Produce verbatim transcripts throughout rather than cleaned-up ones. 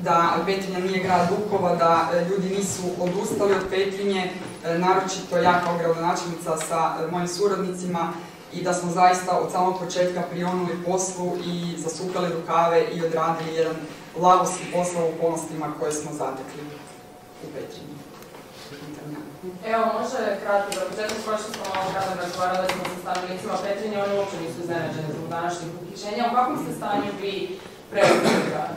da Petrinja nije grad Dukova, da ljudi nisu odustali od Petrinje, naročito ja kao gradonačelnica sa mojim suradnicima, i da smo zaista od samog početka prionuli poslu i zasukali rukave i odradili jedan lavovski posao u okolnostima koje smo zatekli u Petrinji. Evo, može kratko, za početak prošli smo malo kada razgovarali smo sa stanovnicima Petrinje, oni uopće nisu iznenađeni zbog današnjih uhićenja. U kakvom ste stanju vi preuzeli grad?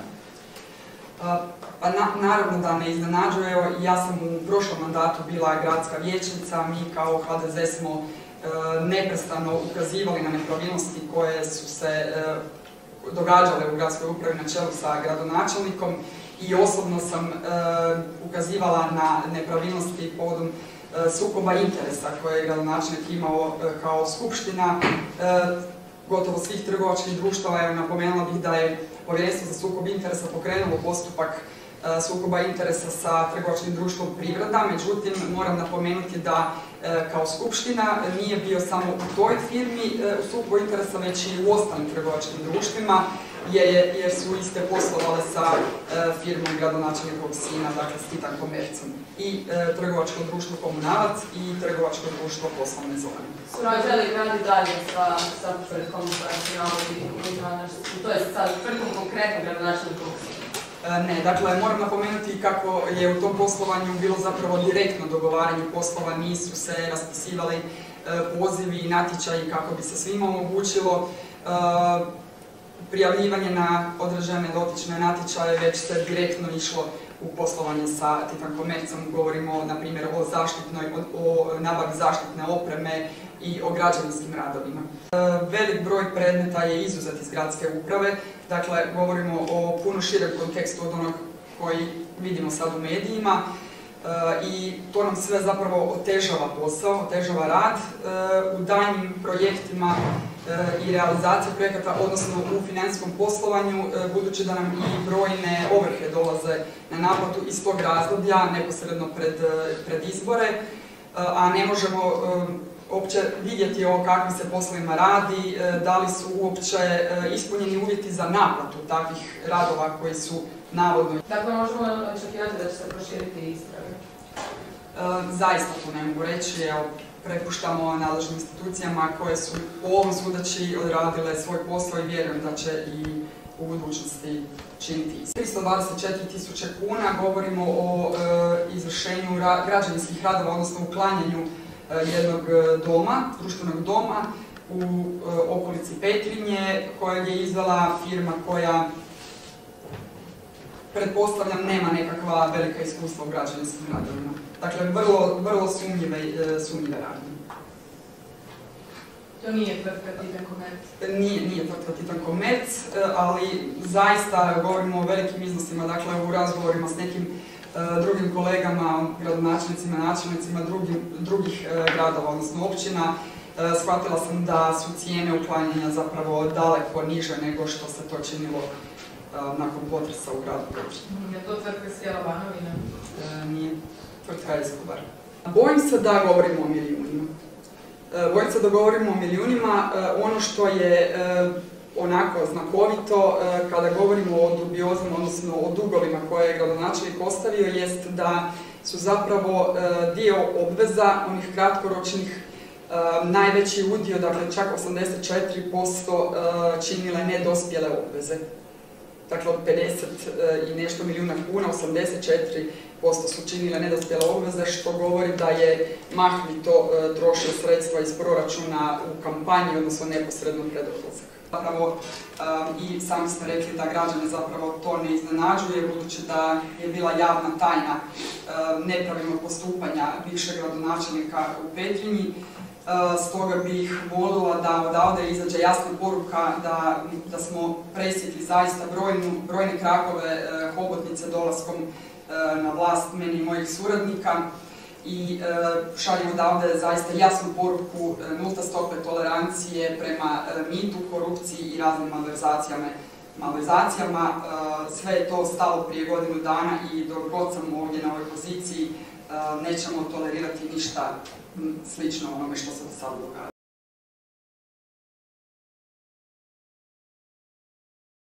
Pa naravno da ne iznenađuje. Evo, ja sam u prošlom mandatu bila gradska vijećnica, mi kao ha de ze smo neprestano ukazivali na nepravilnosti koje su se događale u gradskoj upravi na čelu sa gradonačelnikom i osobno sam ukazivala na nepravilnosti povodom sukoba interesa koje je gradonačelnik imao kao skupština gotovo svih trgovačkih društava. Evo, napomenula bih da je Povjerenstvo za sukob interesa pokrenulo postupak sukoba interesa sa trgovačkim društvom Privreda, međutim moram napomenuti da kao skupština nije bio samo u toj firmi u sukobu interesa, već i u ostalim trgovačkim društvima, jer su iste poslovale sa firmom gradonačelnikovog sina, dakle s Titan Komercom, i trgovačko društvo Komunalac i trgovačko društvo Poslovne zone. Surađuje li grad i dalje sa tvrtkom koja se navodi, to je sa tvrtkom konkretno gradonačelnikovog sina? Ne, dakle, moram napomenuti kako je u tom poslovanju bilo zapravo direktno dogovaranje poslova, nisu se raspisivali pozivi i natječaji kako bi se svima omogućilo prijavljivanje na određene dotične natječaje, već se direktno išlo u poslovanje sa Titan Komercom. Govorimo, na primjer, o zaštitnoj, o nabavi zaštitne opreme i o građevinskim radovima. Velik broj predmeta je izuzet iz gradske uprave, dakle, govorimo o puno širem kontekstu od onog koji vidimo sad u medijima i to nam sve zapravo otežava posao, otežava rad u daljnjim projektima i realizaciji projekata, odnosno u financijskom poslovanju, budući da nam i brojne ovrhe dolaze na naplatu iz tog razdoblja, neposredno pred izbore, a ne možemo uopće vidjeti o kakvim se poslovima radi, da li su uopće ispunjeni uvjeti za naplatu takvih radova koji su navodno. Dakle, možemo očekivati da će se proširiti istrage? Zaista to ne mogu reći. Prepuštamo nadležnim institucijama koje su po ovom sudeći odradile svoj posao i vjerujem da će i u budućnosti činiti isto. tristo dvadeset četiri tisuće kuna, govorimo o izvršenju građevinskih radova, odnosno uklanjanju jednog doma, društvenog doma u okolici Petrinje, kojeg je izvela firma koja, pretpostavljam, nema nekakva velika iskustva u građevinskim radovima. Dakle, vrlo sumnjive radnje. To nije tvrtka Titan Komerc? Nije tvrtka Titan Komerc, ali zaista govorimo o velikim iznosima, dakle u razgovorima s nekim drugim kolegama, gradonačelnicima, načelnicima drugih gradova, odnosno općina, shvatila sam da su cijene uklanjanja zapravo daleko niže nego što se to činilo nakon potresa u gradu Petrinje. Je to tvrtka Sjela Banovina? Nije, tvrtka Escobar. Bojim se da govorimo o milijunima. Bojim se da govorimo o milijunima. Ono što je onako znakovito kada govorimo o dubiozama, odnosno o dugovima koje je gradonačelnik ostavio, jest da su zapravo dio obveza, onih kratkoročnih, najveći udio, dakle čak osamdeset četiri posto činile nedospjele obveze. Dakle, od pedeset i nešto milijuna kuna, osamdeset četiri posto su činile nedospjele obveze, što govori da je mahmito trošio sredstva iz proračuna u kampanji, odnosno neposredno pred odlazak. Zapravo, i sami ste rekli da građane zapravo to ne iznenađuje, budući da je bila javna tajna nepravilnog postupanja bivšeg gradonačelnika u Petrinji. Stoga bih volila da odavde izađe jasna poruka da smo presjekli zaista brojne krakove hobotnice dolaskom na vlast meni i mojih suradnika i šaljemo odavde zaista jasnu poruku nulta stope tolerancije prema mitu, korupciji i raznim malverzacijama. Sve je to stalo prije godinu dana i dok god sam ovdje na ovoj poziciji nećemo tolerirati ništa slično onome što se do sada događa.